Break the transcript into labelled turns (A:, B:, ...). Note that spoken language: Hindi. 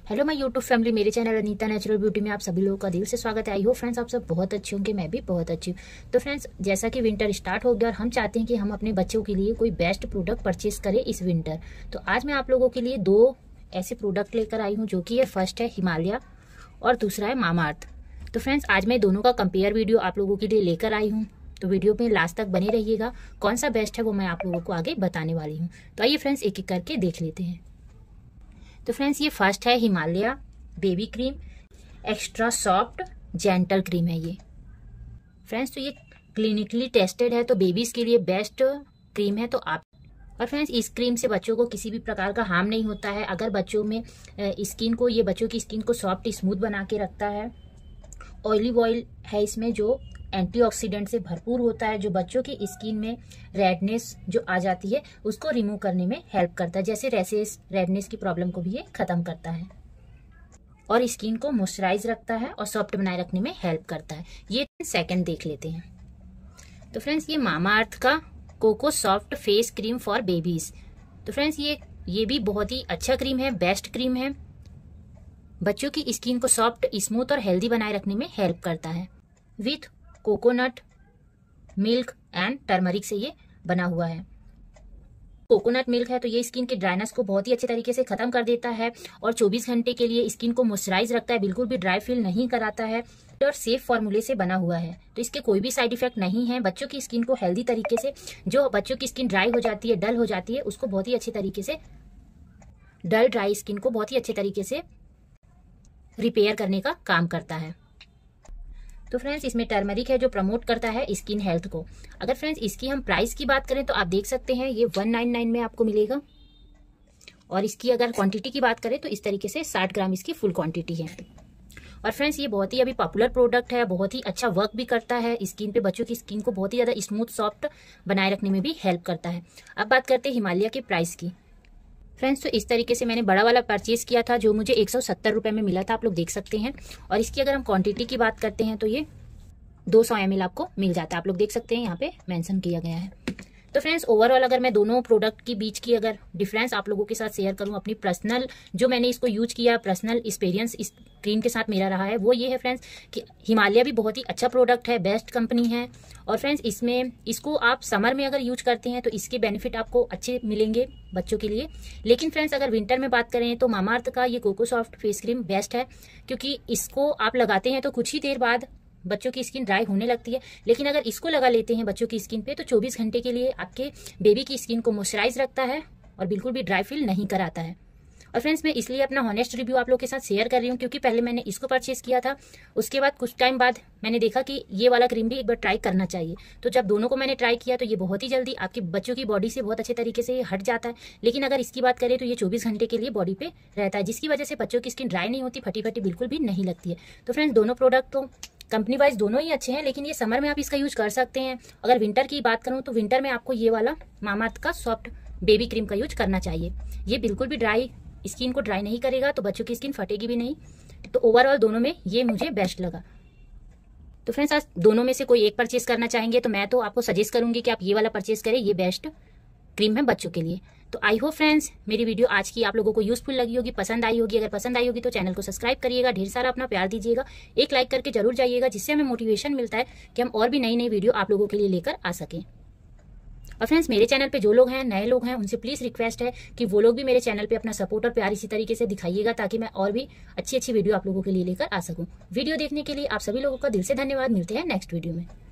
A: हेलो माय यूट्यूब फैमिली, मेरे चैनल अनीता नेचुरल ब्यूटी में आप सभी लोगों का दिल से स्वागत है। आई होप फ्रेंड्स आप सब बहुत अच्छे होंगे, मैं भी बहुत अच्छी हूँ। तो फ्रेंड्स, जैसा कि विंटर स्टार्ट हो गया और हम चाहते हैं कि हम अपने बच्चों के लिए कोई बेस्ट प्रोडक्ट परचेज करें इस विंटर, तो आज मैं आप लोगों के लिए दो ऐसे प्रोडक्ट लेकर आई हूँ, जो कि फर्स्ट है हिमालय और दूसरा है मामाअर्थ। तो फ्रेंड्स, आज मैं दोनों का कंपेयर वीडियो आप लोगों के लिए लेकर आई हूँ, तो वीडियो में लास्ट तक बने रहिएगा। कौन सा बेस्ट है वो मैं आप लोगों को आगे बताने वाली हूँ। तो आइए फ्रेंड्स, एक एक करके देख लेते हैं। तो फ्रेंड्स, ये फर्स्ट है Himalaya baby cream, extra soft gentle cream है ये फ्रेंड्स। तो ये क्लिनिकली टेस्टेड है, तो बेबीज के लिए बेस्ट क्रीम है। तो आप और फ्रेंड्स, इस क्रीम से बच्चों को किसी भी प्रकार का हार्म नहीं होता है। अगर बच्चों में स्किन को, ये बच्चों की स्किन को सॉफ्ट स्मूथ बना के रखता है। ऑलिव ऑयल है इसमें, जो एंटीऑक्सीडेंट से भरपूर होता है, जो बच्चों की स्किन में रेडनेस जो आ जाती है उसको रिमूव करने में हेल्प करता है। जैसे रैशेस, रेडनेस की प्रॉब्लम को भी ये खत्म करता है और स्किन को मॉइस्चराइज रखता है और सॉफ्ट बनाए रखने में हेल्प करता है। ये सेकंड देख लेते हैं। तो फ्रेंड्स, ये मामाअर्थ का cocoa soft face cream for babies. तो फ्रेंड्स, ये भी बहुत ही अच्छा क्रीम है, बेस्ट क्रीम है। बच्चों की स्किन को सॉफ्ट, स्मूथ और हेल्दी बनाए रखने में हेल्प करता है। With coconut milk and turmeric से ये बना हुआ है। कोकोनट मिल्क है तो ये स्किन के ड्राइनेस को बहुत ही अच्छे तरीके से खत्म कर देता है और 24 घंटे के लिए स्किन को मॉइस्चराइज रखता है, बिल्कुल भी ड्राई फील नहीं कराता है और सेफ फॉर्मूले से बना हुआ है। तो इसके कोई भी साइड इफेक्ट नहीं है। बच्चों की स्किन को हेल्दी तरीके से, जो बच्चों की स्किन ड्राई हो जाती है, डल हो जाती है, उसको बहुत ही अच्छे तरीके से, डल ड्राई स्किन को बहुत ही अच्छे तरीके से रिपेयर करने का काम करता है। तो फ्रेंड्स, इसमें टर्मरिक है जो प्रमोट करता है स्किन हेल्थ को। अगर फ्रेंड्स इसकी हम प्राइस की बात करें तो आप देख सकते हैं ये 199 में आपको मिलेगा। और इसकी अगर क्वांटिटी की बात करें तो इस तरीके से 60 ग्राम इसकी फुल क्वांटिटी है। और फ्रेंड्स, ये बहुत ही अभी पॉपुलर प्रोडक्ट है, बहुत ही अच्छा वर्क भी करता है स्किन पे। बच्चों की स्किन को बहुत ही ज्यादा स्मूथ सॉफ्ट बनाए रखने में भी हेल्प करता है। अब बात करते हैं हिमालय के प्राइस की। फ्रेंड्स, तो इस तरीके से मैंने बड़ा वाला परचेज किया था, जो मुझे 170 रुपए में मिला था, आप लोग देख सकते हैं। और इसकी अगर हम क्वांटिटी की बात करते हैं तो ये 200 ml आपको मिल जाता है, आप लोग देख सकते हैं, यहाँ पे मेंशन किया गया है। तो फ्रेंड्स, ओवरऑल अगर मैं दोनों प्रोडक्ट के बीच की अगर डिफरेंस आप लोगों के साथ शेयर करूं, अपनी पर्सनल, जो मैंने इसको यूज किया, पर्सनल एक्सपीरियंस इस क्रीम के साथ मेरा रहा है, वो ये है फ्रेंड्स कि हिमालय भी बहुत ही अच्छा प्रोडक्ट है, बेस्ट कंपनी है। और फ्रेंड्स, इसको आप समर में अगर यूज करते हैं तो इसके बेनिफिट आपको अच्छे मिलेंगे बच्चों के लिए। लेकिन फ्रेंड्स, अगर विंटर में बात करें तो मामाअर्थ का ये cocoa soft face cream best है, क्योंकि इसको आप लगाते हैं तो कुछ ही देर बाद बच्चों की स्किन ड्राई होने लगती है। लेकिन अगर इसको लगा लेते हैं बच्चों की स्किन पे तो 24 घंटे के लिए आपके बेबी की स्किन को मॉइस्चराइज रखता है और बिल्कुल भी ड्राई फील नहीं कराता है। और फ्रेंड्स, मैं इसलिए अपना हॉनेस्ट रिव्यू आप लोग के साथ शेयर कर रही हूँ, क्योंकि पहले मैंने इसको परचेज किया था, उसके बाद कुछ टाइम बाद मैंने देखा कि ये वाला क्रीम भी एक बार ट्राई करना चाहिए। तो जब दोनों को मैंने ट्राई किया तो ये बहुत ही जल्दी आपके बच्चों की बॉडी से बहुत अच्छे तरीके से हट जाता है। लेकिन अगर इसकी बात करें तो ये 24 घंटे के लिए बॉडी पे रहता है, जिसकी वजह से बच्चों की स्किन ड्राई नहीं होती, फटी फटी बिल्कुल भी नहीं लगती है। तो फ्रेंड्स, दोनों प्रोडक्ट तो कंपनी वाइज दोनों ही अच्छे हैं, लेकिन ये समर में आप इसका यूज कर सकते हैं। अगर विंटर की बात करूं तो विंटर में आपको ये वाला मामाअर्थ का सॉफ्ट बेबी क्रीम का यूज करना चाहिए। ये बिल्कुल भी ड्राई स्किन को ड्राई नहीं करेगा, तो बच्चों की स्किन फटेगी भी नहीं। तो ओवरऑल दोनों में ये मुझे बेस्ट लगा। तो फ्रेंड्स, आज दोनों में से कोई एक परचेज करना चाहेंगे तो मैं तो आपको सजेस्ट करूंगी कि आप ये वाला परचेज करें, ये बेस्ट क्रीम है बच्चों के लिए। तो आई होप फ्रेंड्स मेरी वीडियो आज की आप लोगों को यूजफुल लगी होगी, पसंद आई होगी। अगर पसंद आई होगी तो चैनल को सब्सक्राइब करिएगा, ढेर सारा अपना प्यार दीजिएगा, एक लाइक करके जरूर जाइएगा, जिससे हमें मोटिवेशन मिलता है कि हम और भी नई नई वीडियो आप लोगों के लिए लेकर आ सकें। और फ्रेंड्स, मेरे चैनल पे जो लोग हैं, नए लोग हैं, उनसे प्लीज रिक्वेस्ट है कि वो लोग भी मेरे चैनल पे अपना सपोर्ट और प्यार इसी तरीके से दिखाइएगा, ताकि मैं और भी अच्छी अच्छी वीडियो आप लोगों के लिए लेकर आ सकूं। वीडियो देखने के लिए आप सभी लोगों का दिल से धन्यवाद। मिलते हैं नेक्स्ट वीडियो में।